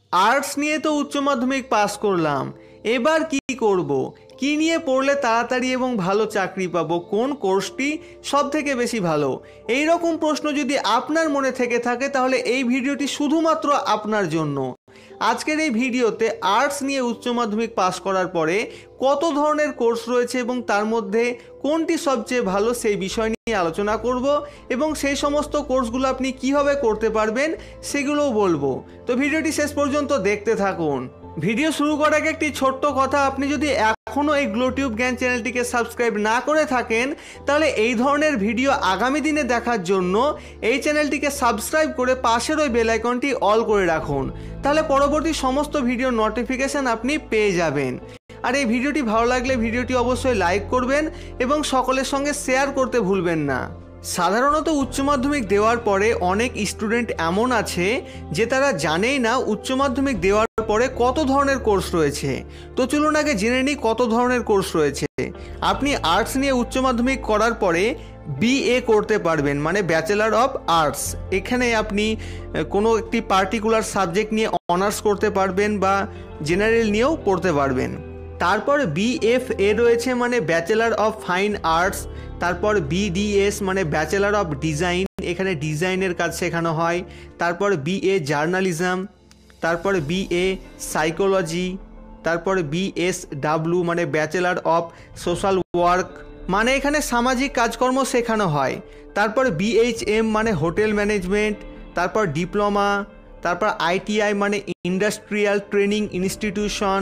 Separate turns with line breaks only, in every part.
Arts নিয়ে তো উচ্চ মাধ্যমিক পাস করলাম, এবার কি করব, কি নিয়ে পড়লে তাড়াতাড়ি এবং ভালো চাকরি পাবো, কোন কোর্সটি সব থেকে বেশি ভালো, এই রকম প্রশ্ন যদি আপনার মনে থেকে থাকে তাহলে এই ভিডিওটি শুধুমাত্র আপনার জন্য। আজকের এই ভিডিওতে আর্টস নিয়ে উচ্চ মাধ্যমিক পাস করার পরে কত ধরনের কোর্স রয়েছে এবং তার মধ্যে কোনটি সবচেয়ে ভালো সেই বিষয় নিয়ে আলোচনা করব এবং সেই সমস্ত কোর্সগুলো আপনি কিভাবে করতে পারবেন সেগুলোও বলবো। তো ভিডিওটি শেষ পর্যন্ত দেখতে থাকুন। ভিডিও শুরু করার আগে একটি ছোট্ট কথা, আপনি যদি এখনও এই গ্লোটিউব জ্ঞান চ্যানেলটিকে সাবস্ক্রাইব না করে থাকেন তাহলে এই ধরনের ভিডিও আগামী দিনে দেখার জন্য এই চ্যানেলটিকে সাবস্ক্রাইব করে পাশের ওই বেল আইকনটি অল করে রাখুন, তাহলে পরবর্তী সমস্ত ভিডিও নোটিফিকেশান আপনি পেয়ে যাবেন। আর এই ভিডিওটি ভালো লাগলে ভিডিওটি অবশ্যই লাইক করবেন এবং সকলের সঙ্গে শেয়ার করতে ভুলবেন না। সাধারণত উচ্চ মাধ্যমিক দেওয়ার পরে অনেক স্টুডেন্ট এমন আছে যে তারা জানেই না উচ্চ মাধ্যমিক দেওয়ার পরে কত ধরনের কোর্স রয়েছে। তো চলুন আগে জেনে নিই কত ধরনের কোর্স রয়েছে। আপনি আর্টস নিয়ে উচ্চ মাধ্যমিক করার পরে বিএ করতে পারবেন, মানে ব্যাচেলার অফ আর্টস। এখানে আপনি কোনো একটি পার্টিকুলার সাবজেক্ট নিয়ে অনার্স করতে পারবেন বা জেনারেল নিয়েও পড়তে পারবেন। তারপর বিএফএ রয়েছে, মানে ব্যাচেলার অফ ফাইন আর্টস। তারপর বিডিএস মানে ব্যাচেলার অফ ডিজাইন, এখানে ডিজাইনের কাজ শেখানো হয়। তারপর বিএ জার্নালিজম, তারপর বিএ সাইকোলজি, তারপর বিএসডাব্লিউ মানে ব্যাচেলার অফ সোশ্যাল ওয়ার্ক, মানে এখানে সামাজিক কাজকর্ম শেখানো হয়। তারপর বিএইচএম মানে হোটেল ম্যানেজমেন্ট, তারপর ডিপ্লোমা, তারপর আইটিআই মানে ইন্ডাস্ট্রিয়াল ট্রেনিং ইনস্টিটিউশন,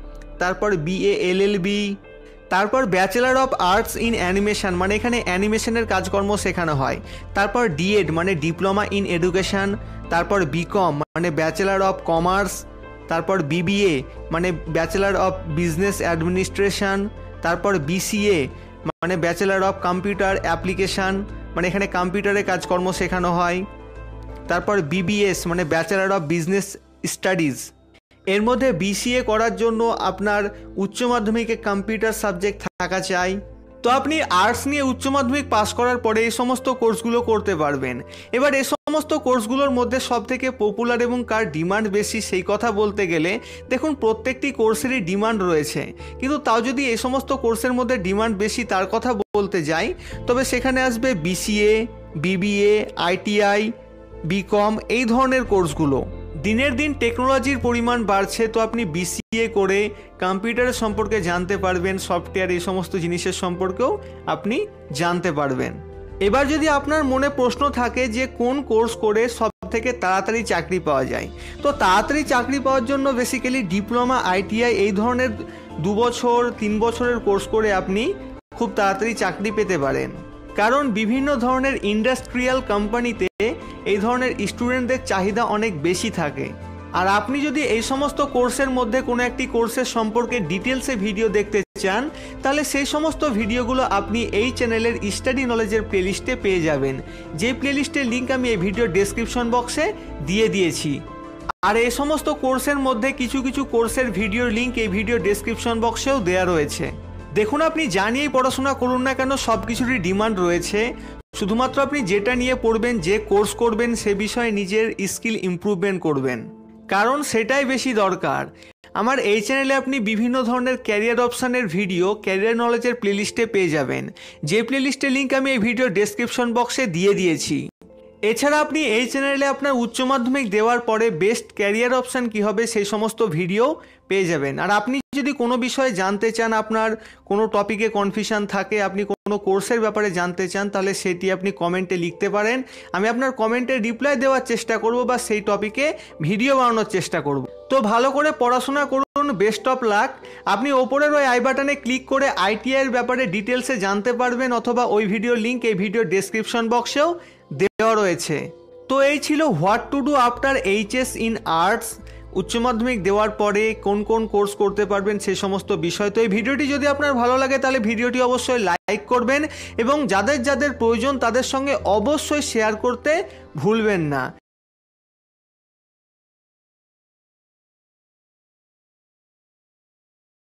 তারপর বিএএলএলবি, তারপর bachelor of arts in animation, মানে এখানে অ্যানিমেশনের কাজকর্ম শেখানো হয়। তারপর ডিএড মানে ডিপ্লোমা ইন এডুকেশন, তারপর বিকম মানে ব্যাচেলার অফ কমার্স, তারপর বিবিএ মানে ব্যাচেলার অফ বিজনেস অ্যাডমিনিস্ট্রেশন, তারপর বিসিএ মানে ব্যাচেলার অফ কম্পিউটার অ্যাপ্লিকেশান, মানে এখানে কম্পিউটারে কাজকর্ম শেখানো হয়। তারপর বিবিএস মানে ব্যাচেলার অফ বিজনেস স্টাডিজ। এর মধ্যে বিসিএ করার জন্য আপনার উচ্চ মাধ্যমিকে কম্পিউটার সাবজেক্ট থাকা চাই। তো আপনি আর্টস নিয়ে উচ্চ মাধ্যমিক পাস করার পরে এই সমস্ত কোর্সগুলো করতে পারবেন। এবার এই সমস্ত কোর্সগুলোর মধ্যে সবথেকে পপুলার এবং কার ডিমান্ড বেশি সেই কথা বলতে গেলে দেখুন প্রত্যেকটি কোর্সেরই ডিমান্ড রয়েছে, কিন্তু তাও যদি এই সমস্ত কোর্সের মধ্যে ডিমান্ড বেশি তার কথা বলতে যাই তবে সেখানে আসবে বিসিএ, বিবিএ, আইটিআই, বিকম, এই ধরনের কোর্সগুলো। দিনের দিন টেকনোলজির পরিমাণ বাড়ছে, তো আপনি বিসিএ করে কম্পিউটারের সম্পর্কে জানতে পারবেন, সফটওয়্যার এই সমস্ত জিনিসের সম্পর্কেও আপনি জানতে পারবেন। এবার যদি আপনার মনে প্রশ্ন থাকে যে কোন কোর্স করে সব থেকে তাড়াতাড়ি চাকরি পাওয়া যায়, তো তাড়াতাড়ি চাকরি পাওয়ার জন্য বেসিক্যালি ডিপ্লোমা, আইটিআই এই ধরনের 2 বছর 3 বছরের কোর্স করে আপনি খুব তাড়াতাড়ি চাকরি পেতে পারেন। কারণ বিভিন্ন ধরনের ইন্ডাস্ট্রিয়াল কোম্পানিতে এই ধরনের স্টুডেন্টদের চাহিদা অনেক বেশি থাকে। আর আপনি যদি এই সমস্ত কোর্সের মধ্যে কোনো একটি কোর্সের সম্পর্কে ডিটেলসে ভিডিও দেখতে চান তাহলে সেই সমস্ত ভিডিওগুলো আপনি এই চ্যানেলের স্টাডি নলেজের প্লেলিস্টে পেয়ে যাবেন, যে প্লেলিস্টের লিঙ্ক আমি এই ভিডিও ডেসক্রিপশন বক্সে দিয়ে দিয়েছি। আর এই সমস্ত কোর্সের মধ্যে কিছু কিছু কোর্সের ভিডিওর লিঙ্ক এই ভিডিও ডেসক্রিপশন বক্সেও দেওয়া রয়েছে। দেখুন আপনি যা নিয়েই পড়াশোনা করুন না কেন সব কিছুরই ডিমান্ড রয়েছে, শুধুমাত্র আপনি যেটা নিয়ে পড়বেন, যে কোর্স করবেন সে বিষয়ে নিজের স্কিল ইমপ্রুভমেন্ট করবেন, কারণ সেটাই বেশি দরকার। আমার এই চ্যানেলে আপনি বিভিন্ন ধরনের ক্যারিয়ার অপশানের ভিডিও ক্যারিয়ার নলেজের প্লেলিস্টে পেয়ে যাবেন, যে প্লেলিস্টের লিঙ্ক আমি এই ভিডিও ডেসক্রিপশন বক্সে দিয়ে দিয়েছি। এছাড়া আপনি এই চ্যানেলে আপনার উচ্চ মাধ্যমিক দেওয়ার পরে বেস্ট ক্যারিয়ার অপশান কী হবে সেই সমস্ত ভিডিও পেয়ে যাবেন। আর আপনি যদি কোনো বিষয়ে জানতে চান, আপনার কোনো টপিকে কনফিউশন থাকে, আপনি কোনো কোর্সের ব্যাপারে জানতে চান, তাহলে সেটি আপনি কমেন্টে লিখতে পারেন, আমি আপনার কমেন্টে রিপ্লাই দেওয়ার চেষ্টা করব বা সেই টপিকে ভিডিও বানানোর চেষ্টা করব। তো ভালো করে পড়াশোনা করুন, বেস্ট অফ লাক। আপনি ওপরের ওই আই বাটনে ক্লিক করে আইটিআইয়ের ব্যাপারে ডিটেলসে জানতে পারবেন, অথবা ওই ভিডিওর লিঙ্ক এই ভিডিও ডেসক্রিপশন বক্সেও দেওয়া রয়েছে। তো এই ছিল what to do after HS in arts. উচ্চ মাধ্যমিক দেওয়ার পরে কোন কোন কোর্স করতে পারবেন সে সমস্ত বিষয়। তো এই ভিডিওটি যদি আপনার ভালো লাগে তাহলে ভিডিওটি অবশ্যই লাইক করবেন এবং যাদের যাদের প্রয়োজন তাদের সঙ্গে অবশ্যই শেয়ার করতে ভুলবেন না।